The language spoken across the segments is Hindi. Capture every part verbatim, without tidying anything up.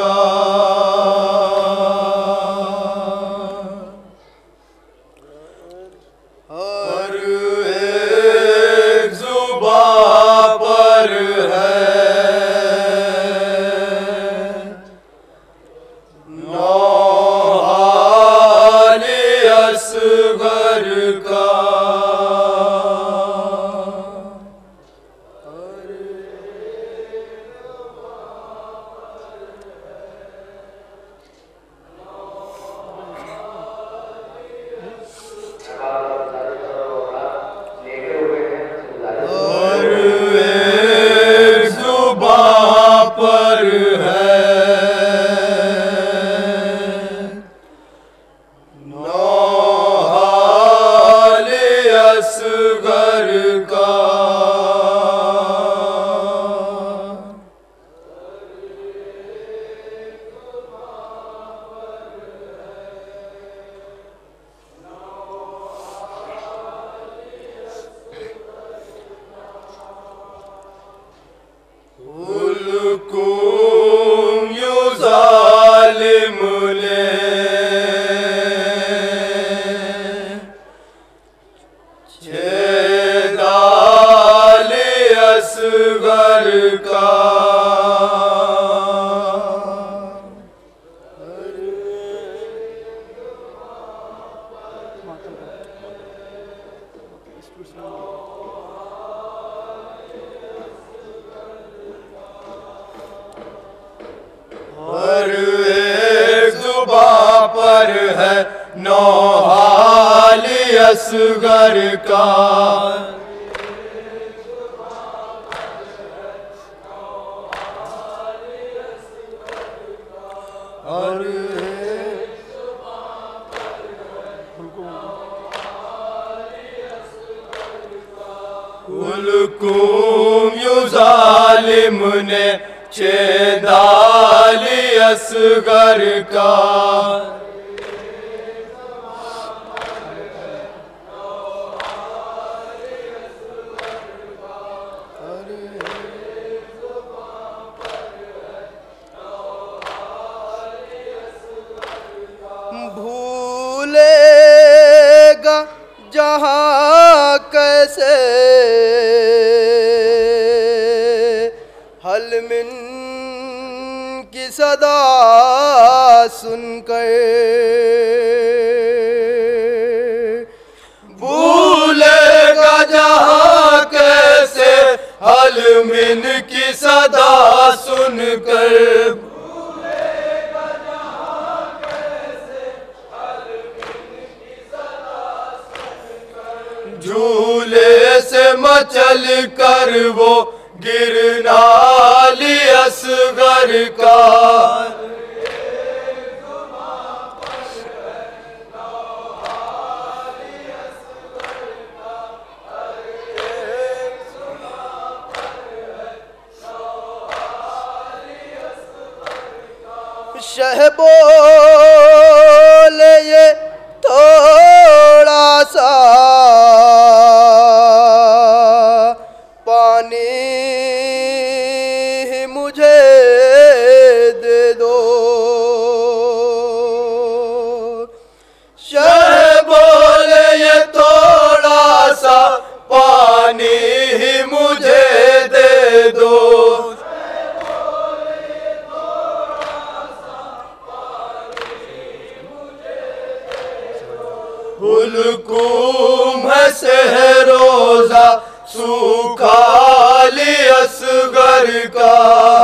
का। हर एक जुबां पर है नौहाली असगर का। पर है नौहाली असगर का। हुल्कुम यू जालिम ने छेदाली असगर का। हर एक जुबां पर है नौहाली असगर का। हर हुल्कुम यू जालिम ने छेदाली असगर का। भूलेगा जहाँ कैसे हलमिन की सदा सुनकर। भूलेगा जहाँ कैसे हलमिन की सदा सुनकर। झूले से मचल कर वो गिरनाली असगर का। शहबोल ये थोड़ा सा पानी ही मुझे दे दो। शहबोल ये थोड़ा सा पानी ही मुझे दे दो। हुल्कुम है सहरोजा सूखाली असगर का।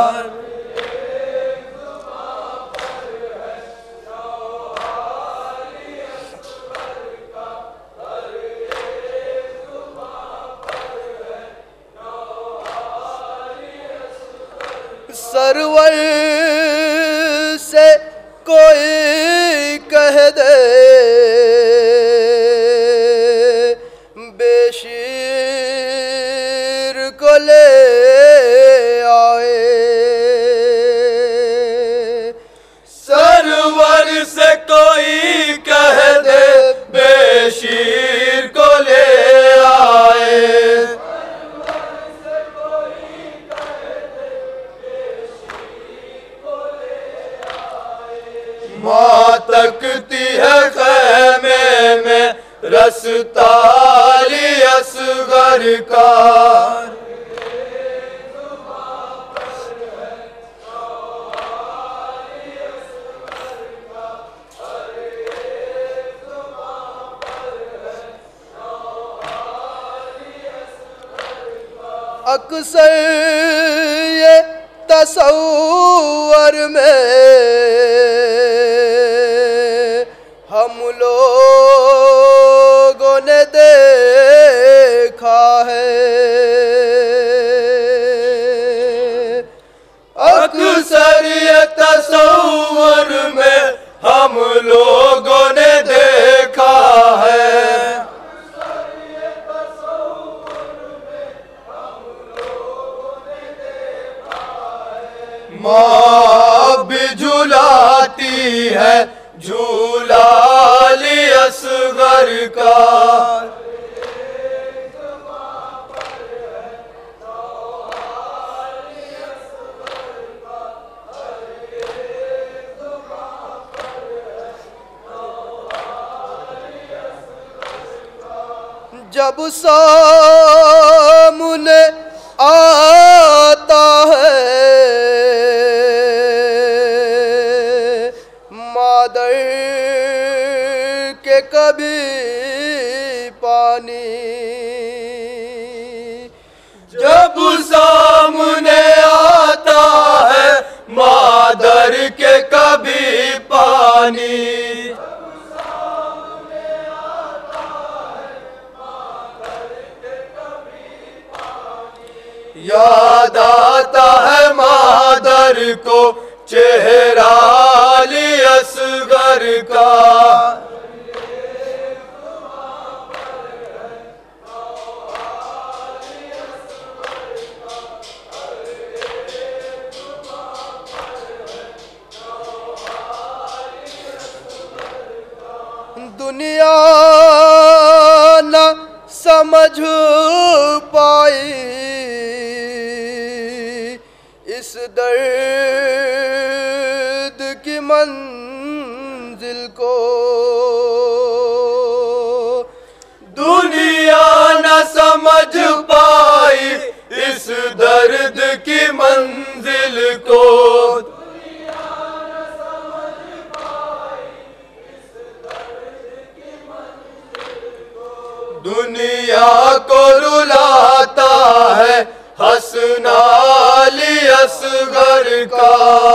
सरवर से कोई कह दे बेशीर को ले आए। माँ तकती है खैमे में रसताली असगर का। अक्सर ये तसव्वुर में हम लोगों ने देखा है, अक्सर ये तसव्वुर में हम लोगों ने देखा है। माँ भी झुलाती है झूला ली असगर का। जब सामने आता है मादर के कभी पानी, जब सामने आता है मादर के कभी पानी, याद आता है मादर को चेहरा ली असगर का। दुनिया न समझ पाई इस दर्द की मंजिल को, दुनिया न समझ पाई इस दर्द की मंजिल को। दुनिया को रुलाता है हंसना ली असगर का।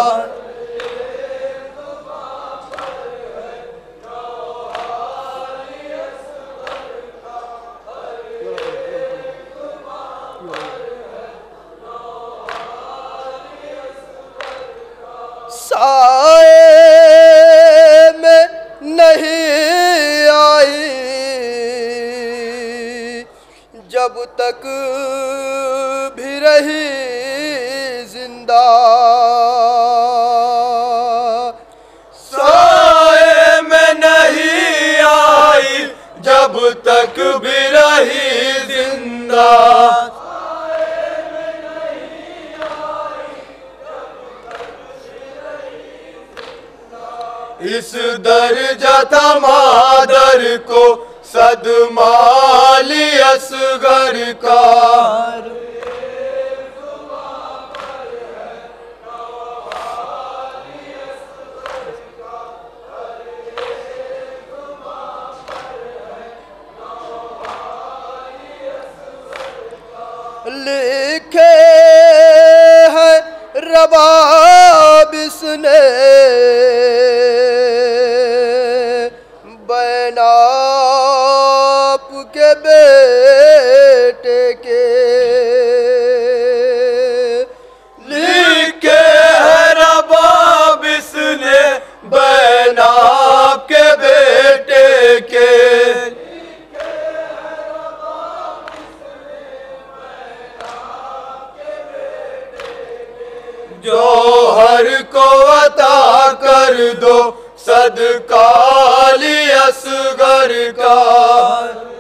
साए में नहीं आई जब तक भी रही जिंदा, साए में नहीं आई जब तक भी रही जिंदा। इस दर्जा था मादर को सदमा ली असगर का। लिखे हैं रबाब इसने बैनाप के बेटे के, लिखे है रबाब इसने बैनाप के बेटे के। जौहर को अता कर दो सदका ली असगर का।